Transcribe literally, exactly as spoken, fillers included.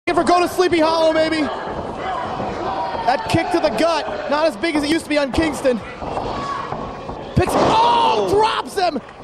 For go to Sleepy Hollow, maybe. That kick to the gut, not as big as it used to be on Kingston. Picks, oh, drops him.